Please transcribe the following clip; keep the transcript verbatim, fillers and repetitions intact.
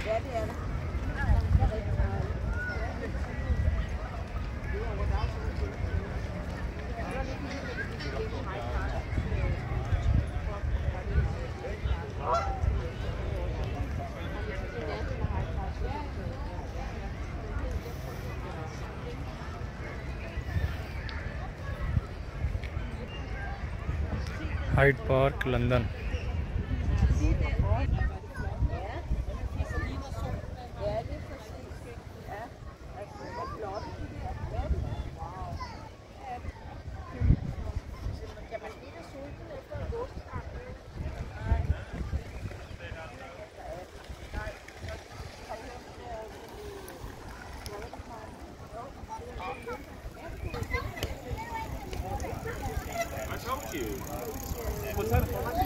Ja, det er det. Hyde Park London. I told you. What's that?